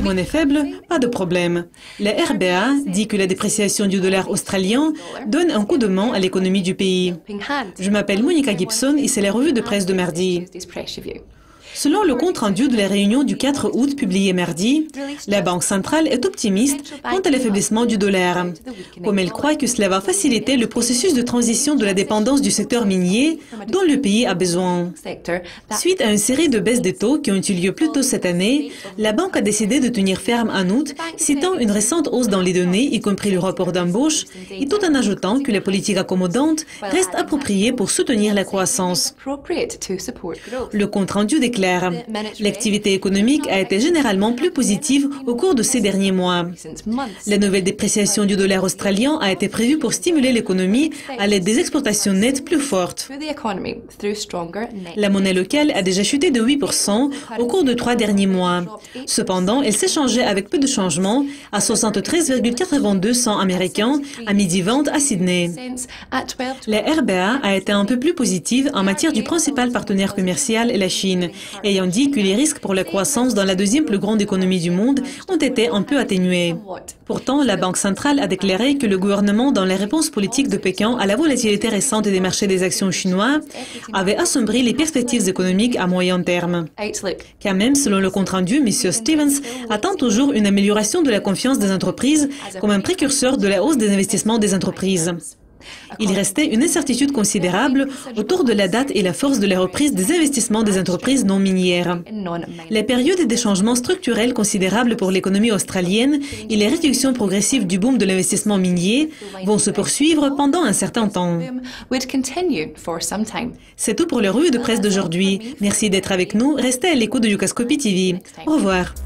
Monnaie faible, pas de problème. La RBA dit que la dépréciation du dollar australien donne un coup de main à l'économie du pays. Je m'appelle Monica Gibson et c'est la revue de presse de mardi. Selon le compte-rendu de la réunion du 4 août publié mardi, la Banque centrale est optimiste quant à l'affaiblissement du dollar, comme elle croit que cela va faciliter le processus de transition de la dépendance du secteur minier dont le pays a besoin. Suite à une série de baisses des taux qui ont eu lieu plus tôt cette année, la Banque a décidé de tenir ferme en août, citant une récente hausse dans les données, y compris le rapport d'embauche, et tout en ajoutant que la politique accommodante reste appropriée pour soutenir la croissance. Le compte-rendu déclare: l'activité économique a été généralement plus positive au cours de ces derniers mois. La nouvelle dépréciation du dollar australien a été prévue pour stimuler l'économie à l'aide des exportations nettes plus fortes. La monnaie locale a déjà chuté de 8% au cours de 3 derniers mois. Cependant, elle s'échangeait avec peu de changements à 73,82 cents américains à midi-vente à Sydney. La RBA a été un peu plus positive en matière du principal partenaire commercial, la Chine, ayant dit que les risques pour la croissance dans la deuxième plus grande économie du monde ont été un peu atténués. Pourtant, la Banque centrale a déclaré que le gouvernement, dans la réponse politique de Pékin à la volatilité récente des marchés des actions chinois, avait assombri les perspectives économiques à moyen terme. Quand même, selon le compte-rendu, M. Stevens attend toujours une amélioration de la confiance des entreprises comme un précurseur de la hausse des investissements des entreprises. Il restait une incertitude considérable autour de la date et la force de la reprise des investissements des entreprises non minières. La période des changements structurels considérables pour l'économie australienne et les réductions progressives du boom de l'investissement minier vont se poursuivre pendant un certain temps. C'est tout pour la revue de presse d'aujourd'hui. Merci d'être avec nous. Restez à l'écoute de Yucascopy TV. Au revoir.